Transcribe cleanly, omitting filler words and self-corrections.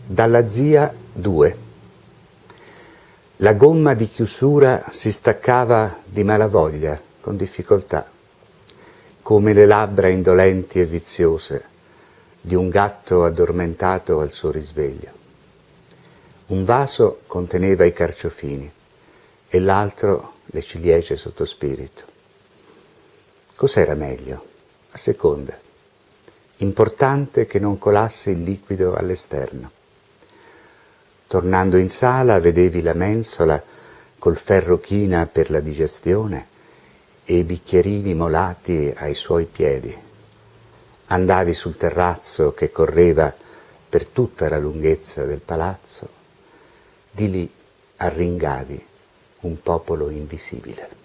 Dalla zia 2. La gomma di chiusura si staccava di malavoglia, con difficoltà, come le labbra indolenti e viziose di un gatto addormentato al suo risveglio. Un vaso conteneva i carciofini e l'altro le ciliegie sotto spirito. Cos'era meglio? A seconda. Importante che non colasse il liquido all'esterno. Tornando in sala vedevi la mensola col ferro china per la digestione e i bicchierini molati ai suoi piedi. Andavi sul terrazzo che correva per tutta la lunghezza del palazzo. Di lì arringavi un popolo invisibile.